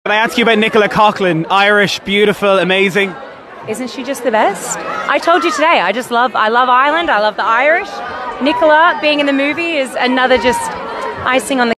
Can I ask you about Nicola Coughlan? Irish, beautiful, amazing. Isn't she just the best? I told you today, I love Ireland, I love the Irish. Nicola being in the movie is another just icing on the